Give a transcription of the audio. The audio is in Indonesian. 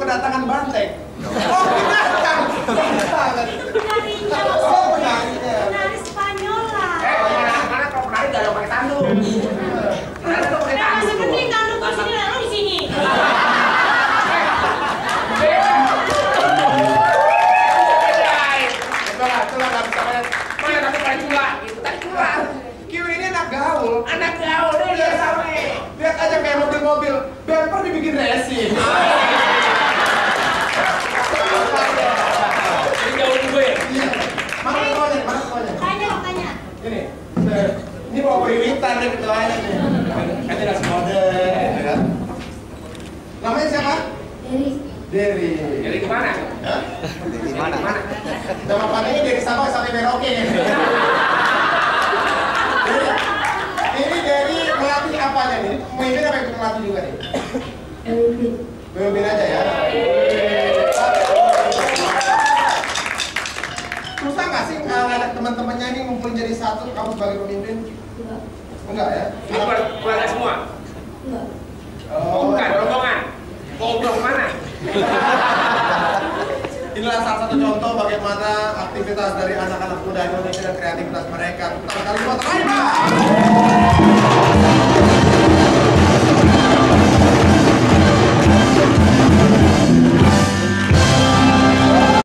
kedatangan banteng. Oh, binatang. Penarinya Oh, penarinya. penari Spanyol lah. Mana kalau penari gak ada pakai tanduk. Penari tuh pakai Nah, tanduk. masih penting tanduk di sini, lalu di sini. Cula nggak bisa main. Mana tapi pakai cula gitu. Tadi cula. Kiwi ini anak gaul. Anak gaul deh dia sama. Lihat aja kayak mobil-mobil. Bumper dibikin racing. Ini gaul gue ya. Iya. Mana ketuanya? Mana ketuanya? Tanya. Ini. Ini mau beriritan nih ketuanya nih. Kan jelas mode. Ya. Namanya siapa? Derry. Jadi kemana? Hah? Di mana? Nama panggilnya dari Sabang sampai Merauke nih. Ini dari melatih apanya nih? Memimpin apa yang melatih juga nih? Memimpin aja ya. Susah nggak sih ngajak teman-temannya ini ngumpul jadi satu kamu sebagai pemimpin? Enggak ya? Ini keluarga semua? Oh, Bukan, rombongan. Ngobrol mana? inilah salah satu contoh bagaimana aktivitas dari anak-anak muda Indonesia dan kreativitas mereka. Tepuk tangan kali buat mereka.